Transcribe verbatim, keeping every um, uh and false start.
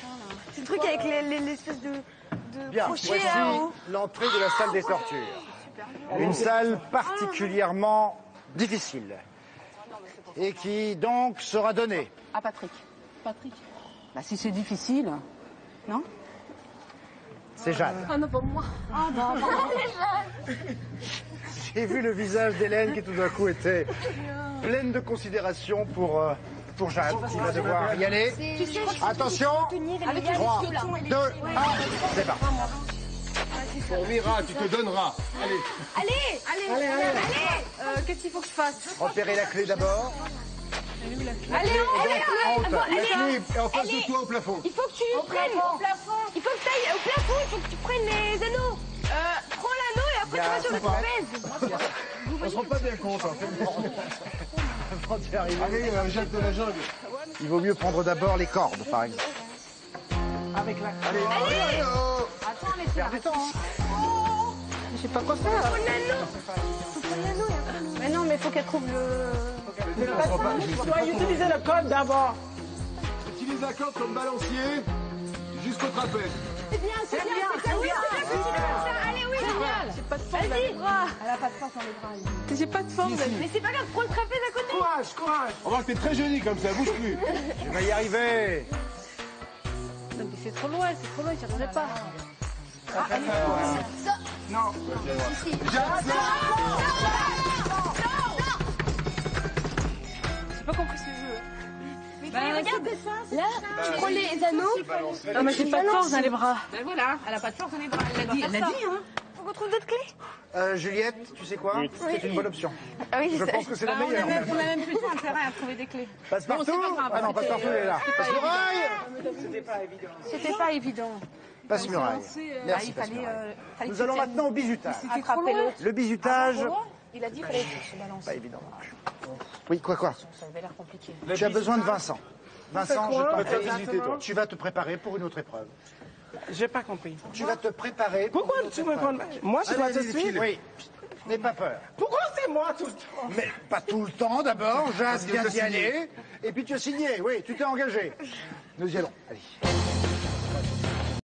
C'est le truc avec l'espèce de, de Bien, crochet voici là-haut. l'entrée de la salle des tortures. Une salle particulièrement difficile. Et qui donc sera donnée. Ah, Patrick. Patrick. Bah, si c'est difficile, non? C'est Jeanne. Ah non, pas moi. Ah, bah, bah. J'ai vu le visage d'Hélène qui tout d'un coup était pleine de considération pour, euh, pour Jeanne, qui va devoir y aller. Attention, trois, deux, un, c'est parti. Pour Mira, tu te donneras. Allez. Allez, allez, allez, allez, allez. Euh, Qu'est-ce qu'il faut que je fasse? Repérez la clé d'abord. Allez, Allez, Haute, allez, la clé est en face allez. de toi au plafond. Il faut que tu prennes. Au plafond. Il faut que tu ailles au plafond, il faut que tu prennes les anneaux. Euh, prends l'anneau et après tu vas sur le trapèze. On se rend pas bien compte. Hein. Avant d'y arriver, Allez, euh, jette de la jungle. il vaut mieux prendre d'abord les cordes, par exemple. Avec la... Allez, allez, allez, oh. Attends, mais c'est du temps. Je sais pas quoi faire. Prends l'anneau. Faut prendre l'anneau et après. Mais non, mais il faut qu'elle trouve le... Tu dois utiliser le code d'abord. Utilise la corde comme balancier jusqu'au trapèze. C'est bien, c'est bien, c'est bien. Oui, c'est bien que tu fais ça. Allez, oui, génial. J'ai pas de force. Vas-y, bras. Elle a pas de force dans les bras. elle. J'ai pas de force. Mais c'est pas grave, prends le trapèze à côté. Courage, courage. On voit que t'es très jolie comme ça, bouge plus. Tu vas y arriver. Non, mais c'est trop loin, c'est trop loin, j'y arriverai pas. Ah, elle est Non. J'ai pas compris ce jeu. Bah, regarde, là, tu prends les anneaux. Non, mais j'ai pas de force dans les bras. Ben voilà, elle a pas de force dans les bras. Elle l'a dit, elle l'a dit, hein. Faut qu'on trouve d'autres clés. Euh, Juliette, tu sais quoi? C'est une bonne option. Ah oui, Je pense que c'est la Bah, on a meilleure. même, on a même plus de temps, c'est vrai, à trouver des clés. Passe-partout? Bon, c'est pas grave, Ah non, passe-partout, il est là. Passe-muraille. C'était pas évident. Passe-muraille. Ah, Merci, il fallait, passe-muraille. euh, fallait Nous que allons tu maintenant au bizutage. attraper l'autre. Le bizutage, Il a dit qu'il fallait que tu se balances. pas évident. Oui, quoi, quoi? Ça avait l'air compliqué. Tu as besoin de Vincent. Vincent, je t'en prie, Exactement. tu vas te préparer pour une autre épreuve. J'ai pas compris. Tu vas te préparer pour Pourquoi une autre tu me épreuve. prends... Moi, je dois Allez, te allez, suivre. Oui, n'aie pas peur. Pourquoi c'est moi tout le temps? Mais pas tout le temps d'abord, Jeanne vient d'y aller, et puis tu as signé, oui, tu t'es engagé. Nous y allons, allez.